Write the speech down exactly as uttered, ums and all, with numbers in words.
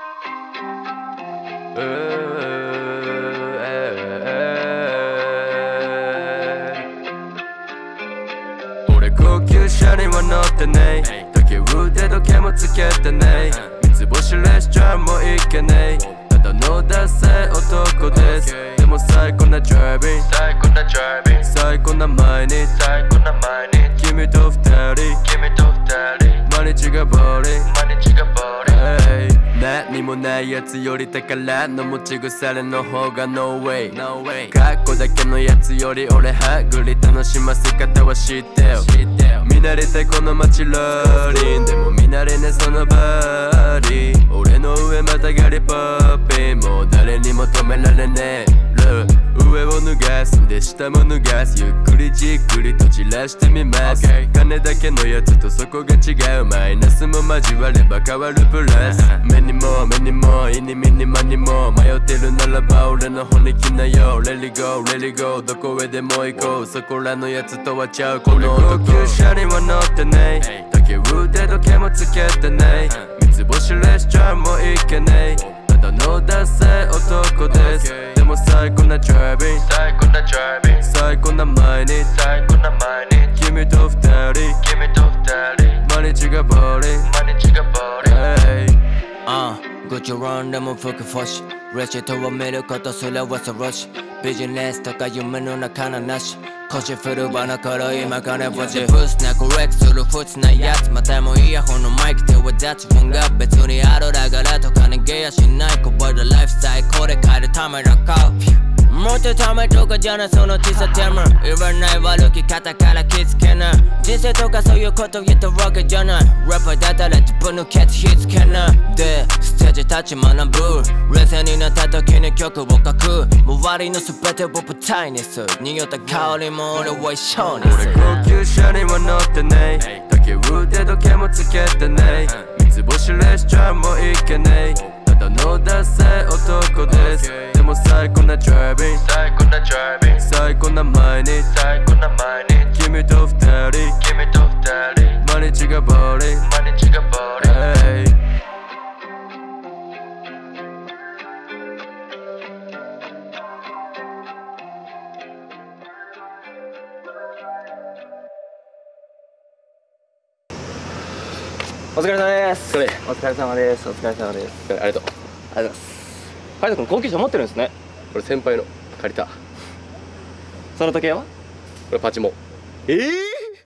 俺高級車には乗ってねえ、時計腕時計もつけてねえ、三つ星レストランも行けねえ、ただのダサい男です。でも最高なドライビング、最高なドライビング、最高な毎日、最高な毎日、君と二人、君と二人、毎日がボーリング、毎日がボーリング、何もないやつより宝の持ち腐れの方が No way、 No way、 カッコだけのやつより俺はぐり楽しませ方は知ってよ。見慣れたこの街ローリンでも見慣れねそのバディ、俺の上またがりポッピン、もう誰にも止められねえ。上を脱がすで下も脱がす、ゆっくりじっくりと散らしてみます、okay。 金だけのやつとそこが違う、マイナスも交われば変わるプラス、目にも目にも意に身に間にも迷ってるならば俺の方に来なよ。 Let it go Let it go、 どこへでも行こう、そこらのやつとはちゃうこの男。高級車には乗ってねえ、時計腕時計もつけてねえ、三つ星レストランも行けねえ、ただのダサい男です。でも最高なドライビング、最高なドライビング、最高な毎日、最高な毎日、君と二人、君と二人、毎日がボーリング、毎日がボーリング。 ああ、グッチョランでも吹くフォシ、レシートを見ることすら恐ろしい、ビジネスとか夢の中のなし、腰振る場の頃今金持ち、ブスなコレクする普通なやつ、またもイヤホンのマイク手は雑音が別にあるだからとか逃げやしない、こぼれたライフスタイルこれ変えるためだか、もっとためとかじゃないその小さテーマ、いらない悪き方から気づけない、人生とかそういうこと言ったわけじゃない、ラッパーだったら自分のケツ火つけないで、ステージ立ち学ぶ、冷静になった時に曲を書く、周りの全てを舞台にする、匂った香りも俺は一緒にする。 俺高級車には乗ってねえ、時計腕時計もつけてねえ、三つ星レストランも行けねえ、ただのダサい男です。でも最高なドライビング、最高なドライビング、最高な毎日、最高な毎日、君と二人、君と二人、毎日がボーリング、毎日がボーリング。 お疲れ様です。 それお疲れ様です。お疲れ様です。 ありがとう。 ありがとうございます。海斗君高級車持ってるんですね。 これ先輩の借りた。 その時計は？ これパチモン。 ええー